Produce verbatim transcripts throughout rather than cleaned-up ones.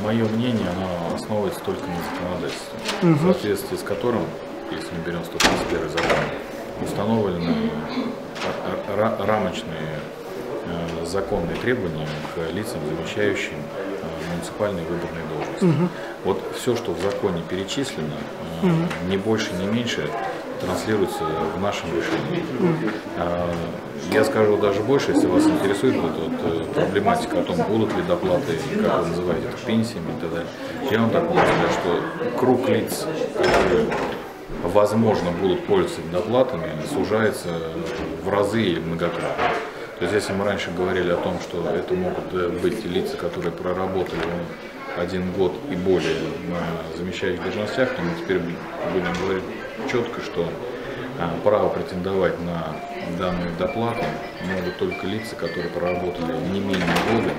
мое мнение, оно основывается только на законодательстве, Угу. в соответствии с которым, если мы берем сто тридцать первый закон, установлены рамочные э, законные требования к лицам, замещающим э, муниципальные выборные должности. Угу. Вот все, что в законе перечислено, э, Угу. ни больше, ни меньше, транслируется в нашем решении. Угу. Э, я скажу даже больше, если вас интересует вот, вот, проблематика о том, будут ли доплаты, как вы называете, пенсиями и так далее. Я вам так могу сказать, что круг лиц, которые возможно будут пользоваться доплатами, сужается в разы или многократно. То есть если мы раньше говорили о том, что это могут быть лица, которые проработали один год и более на замещающих должностях, то мы теперь будем говорить четко, что право претендовать на данные доплаты могут только лица, которые проработали не менее года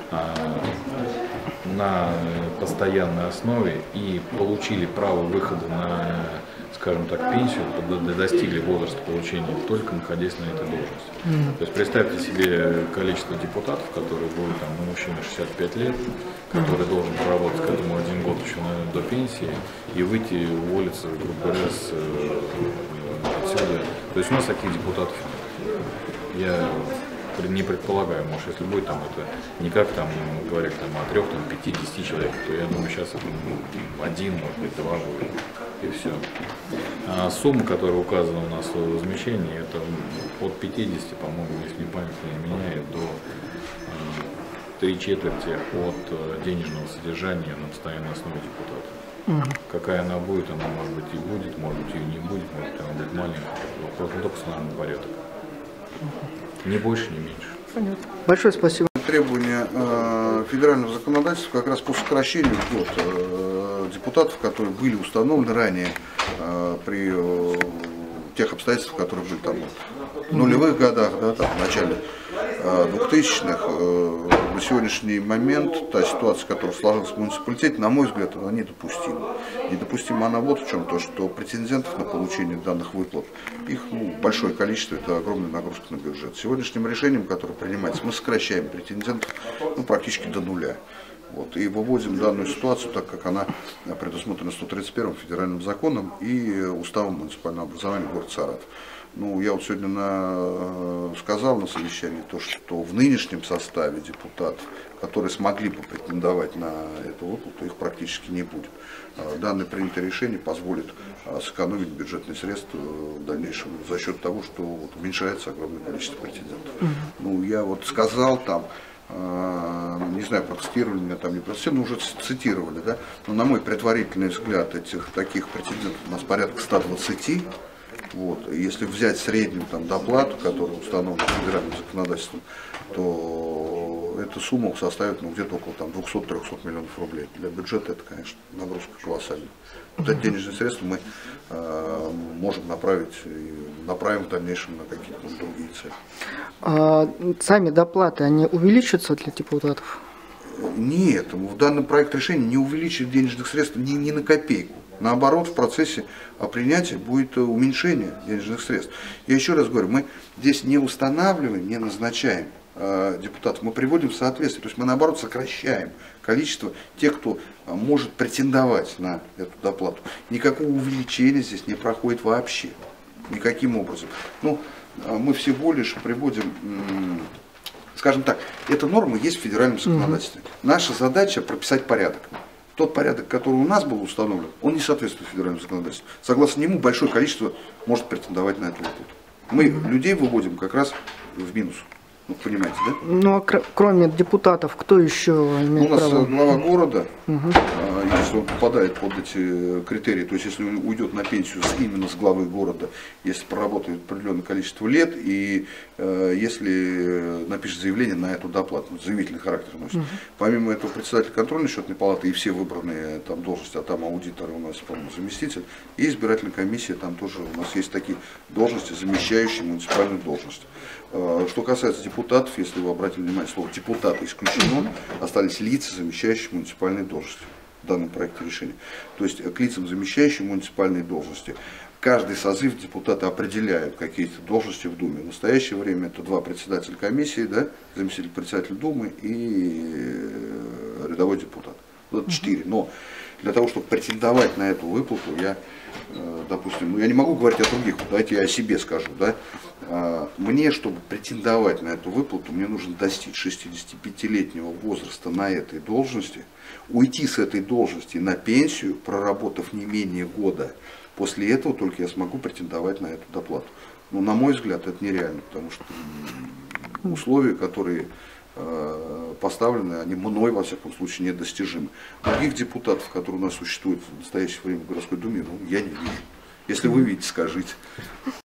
на постоянной основе и получили право выхода на, скажем так, пенсию, достигли возраста получения, только находясь на этой должности. Mm-hmm. То есть представьте себе количество депутатов, которые будут, там, ну, мужчина шестьдесят пять лет, который mm-hmm. должен проработать к этому один год еще, наверное, до пенсии, и выйти, уволиться, грубо говоря, с, отсюда. То есть у нас таких депутатов нет. Я не предполагаю, может, если будет там это не как там говорят там о трех, там пятидесяти человек, то я думаю, сейчас это один, может быть, два будет, и все. А сумма, которая указана у нас в возмещении, это от пятидесяти, по-моему, если не память не меняет, до три четверти от денежного содержания на постоянной основе депутата. Mm-hmm. Какая она будет, она может быть и будет, может быть и не будет, может быть она будет маленькая. Вопрос не только с нами порядок. Mm-hmm. Ни больше, ни меньше. Понятно. Большое спасибо. Требования э, федерального законодательства как раз по сокращению год э, депутатов, которые были установлены ранее э, при э, тех обстоятельствах, которые были там в нулевых годах, да, там, в начале э, двухтысячных. Э, на сегодняшний момент та ситуация, которая сложилась в муниципалитете, на мой взгляд, она недопустима. Недопустима она вот в чем, то, что претендентов на получение данных выплат, их ну, большое количество, это огромная нагрузка на бюджет. Сегодняшним решением, которое принимается, мы сокращаем претендентов ну, практически до нуля. Вот, и выводим данную ситуацию, так как она предусмотрена сто тридцать первым федеральным законом и уставом муниципального образования города Саратов. Ну, я вот сегодня на, сказал на совещании то, что в нынешнем составе депутатов, которые смогли бы претендовать на эту выплату, их практически не будет. Данное принятое решение позволит сэкономить бюджетные средства в дальнейшем за счет того, что вот уменьшается огромное количество претендентов. Mm-hmm. Ну, я вот сказал там, не знаю, протестировали меня там, не протестировали, но уже цитировали, да? Но на мой предварительный взгляд, этих таких претендентов у нас порядка ста двадцати. Вот. Если взять среднюю там, доплату, которая установлена федеральным законодательством, то эта сумма составит ну, где-то около двухсот-трехсот миллионов рублей. Для бюджета это, конечно, нагрузка колоссальная. Вот эти денежные средства мы э, можем направить и направим в дальнейшем на какие-то другие цели. А сами доплаты, они увеличатся для депутатов? Нет, в данном проекте решения не увеличит денежных средств ни, ни на копейку. Наоборот, в процессе принятия будет уменьшение денежных средств. Я еще раз говорю, мы здесь не устанавливаем, не назначаем э, депутатов, мы приводим в соответствие. То есть мы наоборот сокращаем количество тех, кто может претендовать на эту доплату. Никакого увеличения здесь не проходит вообще, никаким образом. Ну, мы всего лишь приводим, скажем так, эта норма есть в федеральном законодательстве. Наша задача прописать порядок. Тот порядок, который у нас был установлен, он не соответствует федеральному законодательству. Согласно нему, большое количество может претендовать на эту выплату. Мы людей выводим как раз в минус. Ну, понимаете, да? Ну, а кр кроме депутатов, кто еще имеет У нас право? глава города, угу. если он попадает под эти критерии, то есть если он уйдет на пенсию именно с главы города, если проработает определенное количество лет, и э, если напишет заявление на эту доплату, заявительный характер носит. Угу. Помимо этого председатель контрольной счетной палаты и все выбранные там должности, а там аудиторы у нас, по-моему, заместитель, и избирательная комиссия, там тоже у нас есть такие должности, замещающие муниципальную должность. Что касается депутатов, если вы обратили внимание, слово депутаты исключено, остались лица, замещающие муниципальные должности в данном проекте решения. То есть к лицам, замещающим муниципальные должности, каждый созыв депутаты определяют какие-то должности в Думе. В настоящее время это два председателя комиссии, да, заместитель председателя Думы и рядовой депутат. двадцать четыре. Но для того, чтобы претендовать на эту выплату, я, допустим, ну я не могу говорить о других, давайте я о себе скажу, да. Мне, чтобы претендовать на эту выплату, мне нужно достичь шестидесятипятилетнего возраста на этой должности, уйти с этой должности на пенсию, проработав не менее года. После этого только я смогу претендовать на эту доплату. Но, на мой взгляд, это нереально, потому что условия, которые поставлены, они мной, во всяком случае, недостижимы. Других депутатов, которые у нас существуют в настоящее время в городской думе, ну, я не вижу. Если вы видите, скажите.